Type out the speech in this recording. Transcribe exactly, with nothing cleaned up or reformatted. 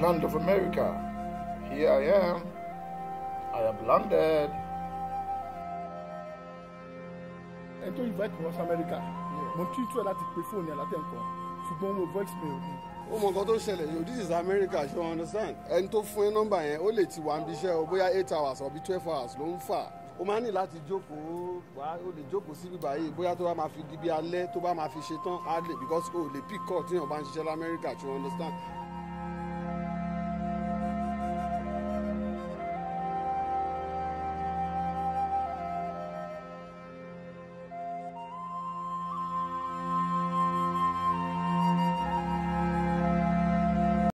land of America. Here I am. I have landed. And to invite me to America. Mo tún tún láti pe phone yẹn láti nǹkan. Ṣùgbọ́n mo voicemail ni. Ó mọ nǹkan tó ṣẹlẹ̀ yo, this is America, you understand? Ẹni tó fún ẹ nọ́mbà yẹn, ó lè ti wà níbi iṣẹ́ o, bóyá eight hours or twelve hours ló ń fà. Ó máa ní láti jókòó, wá ó lè jókòó síbí báyìí, bóyá tó bá máa fi di bí alẹ́ tó bá máa fi ṣe tán á lè because ó lè pick call tí èèyàn bá ń ṣiṣẹ́ l'America, you understand?